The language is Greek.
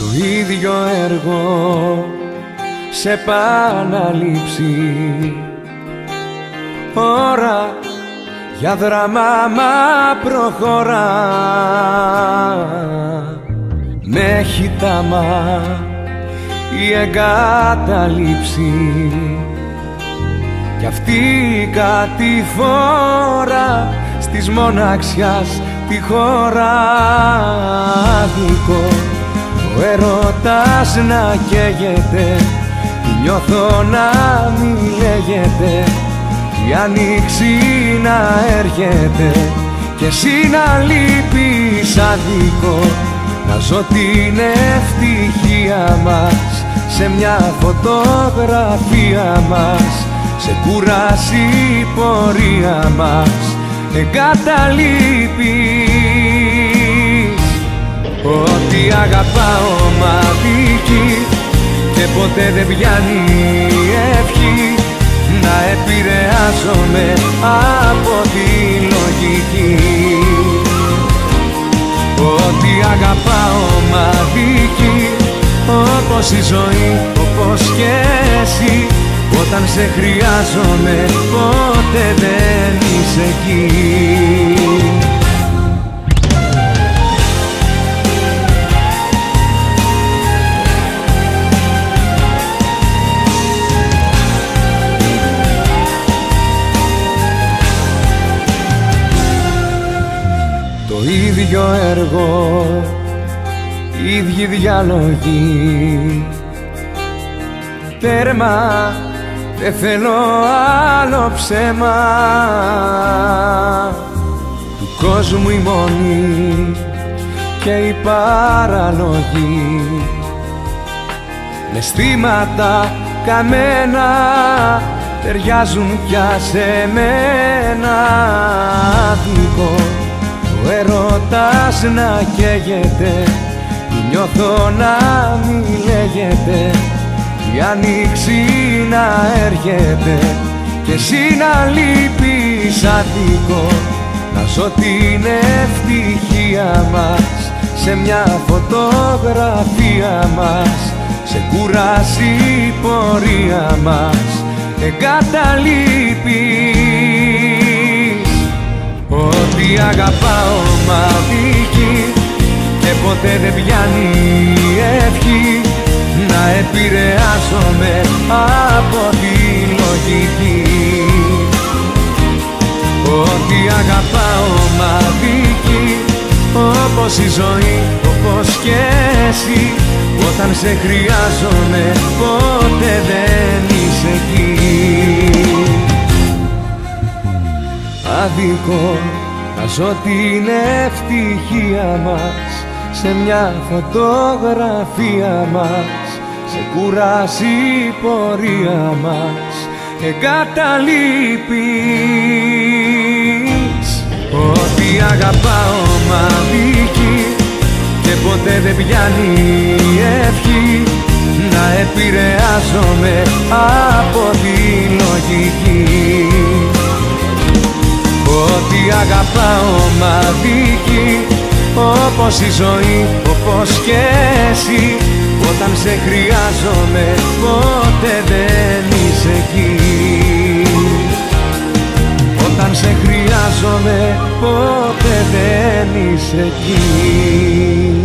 ίδιο έργο σε επαναλήψη. Ώρα για δράμα προχωρά, με έχει τάμα η εγκαταλείψη κι αυτή η κατηφόρα της μοναξιάς τη χώρα. Άδικο ο έρωτας να καίγεται, νιώθω να μην λέγεται, η άνοιξη να έρχεται και εσύ να λείπεις. Άδικο να ζω την ευτυχία μας σε μια φωτογραφία μας, σε κούραση πορεία μας εγκαταλείπεις. Ότι αγαπάω μαδική και ποτέ δεν πιάνει ευχή να επηρεάζομαι από τη λογική. Ότι αγαπάω μαδική όπως η ζωή, όπως και εσύ, όταν σε χρειάζομαι ποτέ δεν είσαι εκεί. Το ίδιο έργο, ίδιοι διάλογοι, τέρμα, δεν θέλω άλλο ψέμα. Του κόσμου η μόνη και η παραλογή, με αισθήματα καμένα ταιριάζουν πια σε μένα. Άδικο ο έρωτας να καίγεται, νιώθω να μην λέγεται, η άνοιξη να έρχεται και εσύ να λείπεις. Άδικο να ζω την ευτυχία μας σε μια φωτογραφία μας, σε κούραση πορεία μας εγκαταλείπεις. Ότι αγαπάω μαδική και ποτέ δεν πιάνει ευχή να επηρεάζομαι από τη λογική. Ότι αγαπάω μαδική όπως η ζωή, όπως και εσύ, όταν σε χρειάζομαι ποτέ δεν είσαι εκεί. Άδικο να ζω την ευτυχία μας σε μια φωτογραφία μας, σε κούραση πορεία μας εγκαταλείπεις. Ότι αγαπάω μαδική και ποτέ δεν πιάνει ευχή να επηρεάζομαι από τη λογική. Ότι αγαπάω μαδική όπως η ζωή, όπως και εσύ, όταν σε χρειάζομαι ποτέ δεν είσαι εκεί. Όταν σε χρειάζομαι ποτέ δεν είσαι εκεί.